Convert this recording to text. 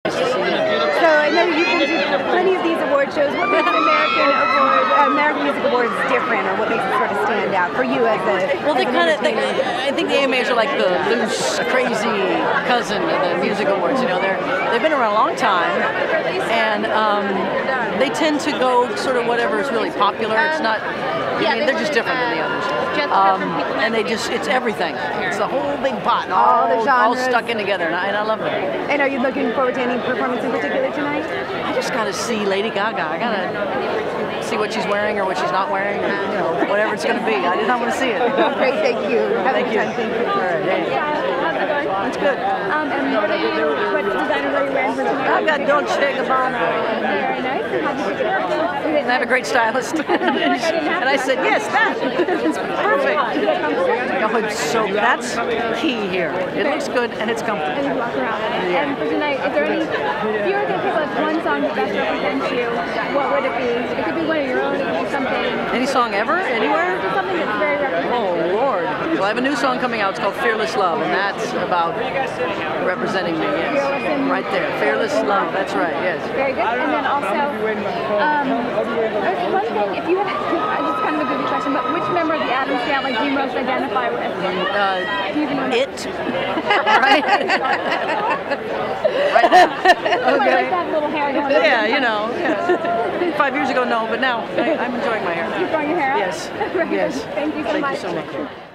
So I know you've been to plenty of these award shows. What makes American Music Awards different, or what makes it sort of stand out for you as a Well, I think the AMAs are like the loose, crazy cousin of the music awards. You know, they've been around a long time, and they tend to go sort of whatever is really popular. It's not. I mean, they're just different than the others. And it's everything. It's a whole big pot, and all stuck in together, and I love it. And are you looking forward to any performance in particular tonight? I just got to see Lady Gaga. I got to see what she's wearing or what she's not wearing, or, you know, whatever it's going to be. I just want to see it. Great, thank you. Thank you. Thank you. All right, hey. How's it going? It's good. And what designers are you wearing for tonight? I've got Dolce & Gabbana. Very nice. And how'd you pick it up? And I have a great stylist. And I said, yes, that. It's perfect. Oh, it's so, that's key here. It looks good and it's comfortable. And you walk around. Yeah. And for tonight, is there any, if you were going to pick like one song that best represents you, what would it be? It could be one of your own, it could be something. Any song ever? Anywhere? Something that's very representative. Oh, Lord. Well, I have a new song coming out. It's called Fearless Love, and that's about representing me, yes. Right there. Fearless Love, that's right, yes. Very good. And then also, there's one thing, if you had, it's kind of a goofy question, but which member of the Addams family do you most identify with? It. Right? Right now. Okay. Like that little hair going on. Yeah, you know. Yeah. 5 years ago, no, but now I'm enjoying my hair. You're growing your hair out? Yes. Very yes. good. Thank you so much. Thank you so much.